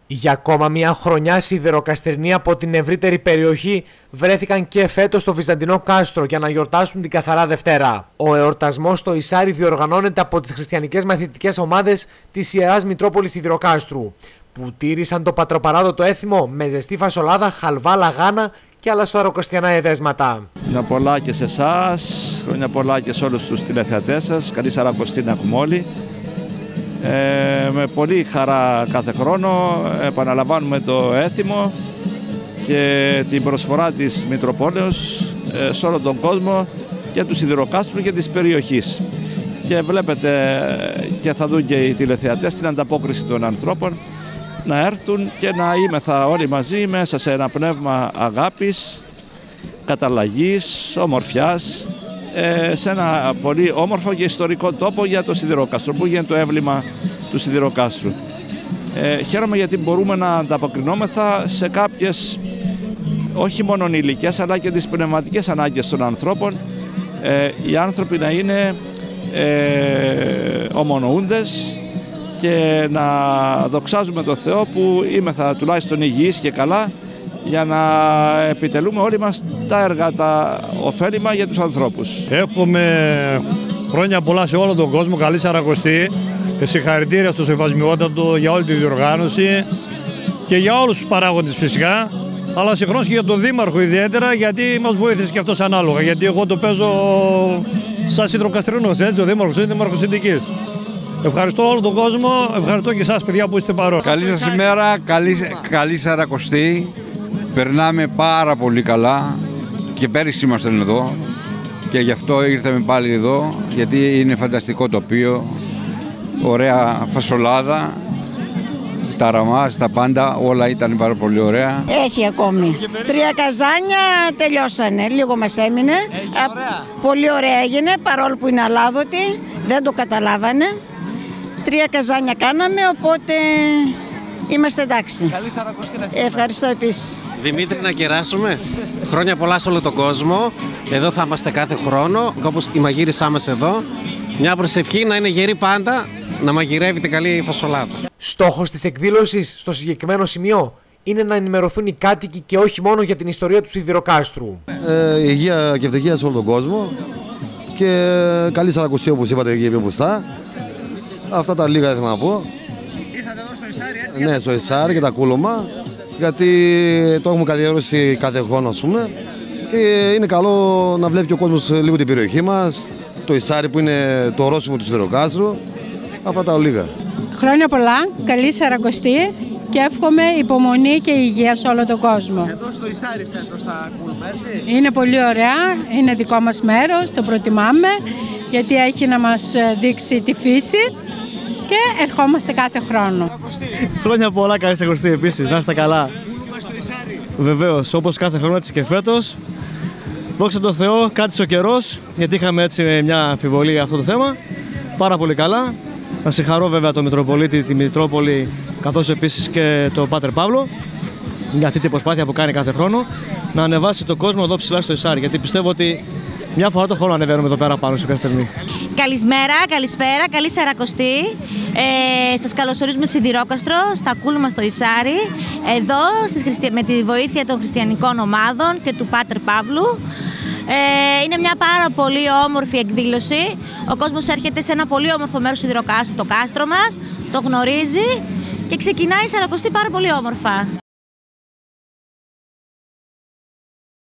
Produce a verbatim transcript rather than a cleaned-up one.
Για ακόμα μια χρονιά σιδεροκαστρινοί από την ευρύτερη περιοχή βρέθηκαν και φέτος στο Βυζαντινό Κάστρο για να γιορτάσουν την Καθαρά Δευτέρα. Ο εορτασμός στο Ισάρι διοργανώνεται από τις χριστιανικές μαθητικές ομάδες της Ιεράς Μητρόπολης Σιδηροκάστρου, που τήρησαν το πατροπαράδοτο έθιμο με ζεστή φασολάδα, χαλβά, λαγάνα και άλλα σαροκοστιανά εδέσματα. Χρόνια πολλά και σε εσάς, χρόνια πολλά και σε όλους τους τηλεθεατές σας. Καλή Σαρακοστή να έχουμε όλοι. Ε, με πολύ χαρά κάθε χρόνο επαναλαμβάνουμε το έθιμο και την προσφορά της Μητροπόλεως ε, σε όλο τον κόσμο και του Σιδηροκάστρου και της περιοχής. Και βλέπετε και θα δουν και οι τηλεθεατές την ανταπόκριση των ανθρώπων να έρθουν και να είμεθα όλοι μαζί μέσα σε ένα πνεύμα αγάπης, καταλλαγής, ομορφιάς, σε ένα πολύ όμορφο και ιστορικό τόπο για το Σιδηροκάστρο, που γίνεται το έμβλημα του Σιδηροκάστρου. Ε, χαίρομαι γιατί μπορούμε να ανταποκρινόμεθα σε κάποιες, όχι μόνο υλικές, αλλά και τις πνευματικές ανάγκες των ανθρώπων. Ε, οι άνθρωποι να είναι ε, ομονοούντες και να δοξάζουμε τον Θεό που είμεθα τουλάχιστον υγιείς και καλά, για να επιτελούμε όλοι μας τα έργα, τα ωφέλιμα για τους ανθρώπους. Εύχομαι χρόνια πολλά σε όλο τον κόσμο, καλή Σαρακοστή και συγχαρητήρια στο Σεβασμιότατο για όλη τη διοργάνωση και για όλους τους παράγοντες φυσικά, αλλά συγχρόνως και για τον Δήμαρχο ιδιαίτερα, γιατί μας βοήθησε και αυτός ανάλογα, γιατί εγώ το παίζω σαν Σιδηροκαστρινός, έτσι, ο Δήμαρχος είναι Δήμαρχος Συντικής. Ευχαριστώ όλο τον κόσμο, ευχαριστώ και εσάς παιδιά που είστε παρόν. Καλή σας ημέρα, καλή, καλή Σαρακοστή. Περνάμε πάρα πολύ καλά και πέρυσι ήμασταν εδώ και γι' αυτό ήρθαμε πάλι εδώ, γιατί είναι φανταστικό τοπίο, ωραία φασολάδα, τα ραμάς, τα πάντα, όλα ήταν πάρα πολύ ωραία. Έχει ακόμη. Τρία καζάνια τελειώσανε, λίγο μας έμεινε. Ωραία. Πολύ ωραία έγινε, παρόλο που είναι αλάδοτη, δεν το καταλάβανε. Τρία καζάνια κάναμε, οπότε είμαστε εντάξει. Καλή Σαρακοστή. Ευχαριστώ επίσης. Δημήτρη, να κεράσουμε. Χρόνια πολλά σε όλο τον κόσμο. Εδώ θα είμαστε κάθε χρόνο, όπως η μαγείρισά μας εδώ. Μια προσευχή να είναι γερή πάντα, να μαγειρεύετε καλή φασολάδα. Στόχος της εκδήλωσης στο συγκεκριμένο σημείο είναι να ενημερωθούν οι κάτοικοι και όχι μόνο για την ιστορία του Σιδηροκάστρου. Ε, υγεία και ευτυχία σε όλο τον κόσμο και καλή Σαρακοστή, όπως είπατε και πιο μπροστά. Αυτά τα λίγα ήθελα να πω. Ήρθατε εδώ στο Ισάρι, έτσι? Ναι, στο Ισάρι και τα κούλωμα, γιατί το έχουμε καθιερώσει κάθε χρόνο, ας πούμε, και είναι καλό να βλέπει και ο κόσμος λίγο την περιοχή μας, το Ισάρι που είναι το ορόσημο του Σιδηροκάστρου. Αυτά τα λίγα. Χρόνια πολλά, καλή Σαρακοστή και εύχομαι υπομονή και υγεία σε όλο τον κόσμο. Εδώ στο Ισάρι φέτος τα κούλουμε, έτσι? Είναι πολύ ωραία, είναι δικό μας μέρος, το προτιμάμε, γιατί έχει να μας δείξει τη φύση και ερχόμαστε κάθε χρόνο. Χρόνια πολλά, καλή Σαρακοστή επίσης, να είστε καλά. Βεβαίως, όπως κάθε χρόνο έτσι και φέτος. Δόξα τω Θεώ, κράτησε ο καιρός, γιατί είχαμε έτσι μια αμφιβολία για αυτό το θέμα. Πάρα πολύ καλά. Να συγχαρώ βέβαια τον Μητροπολίτη, τη Μητρόπολη, καθώς επίσης και τον Πάτερ Παύλο, για αυτή την προσπάθεια που κάνει κάθε χρόνο, να ανεβάσει τον κόσμο εδώ ψηλά στο Ισάρι, γιατί πιστεύω ότι μια φορά το χρόνο ανεβαίνουμε εδώ πέρα πάνω στο Καστρινή. Καλησπέρα, καλησπέρα, καλή Σαρακοστή. Ε, σας καλωσορίζουμε στη Σιδηρόκαστρο, στα κούλμα στο Ισάρι, εδώ στις, με τη βοήθεια των χριστιανικών ομάδων και του Πάτερ Παύλου. Ε, είναι μια πάρα πολύ όμορφη εκδήλωση. Ο κόσμος έρχεται σε ένα πολύ όμορφο μέρος του Σιδηροκάστρου, το κάστρο μας, το γνωρίζει και ξεκινάει η Σαρακοστή πάρα πολύ όμορφα.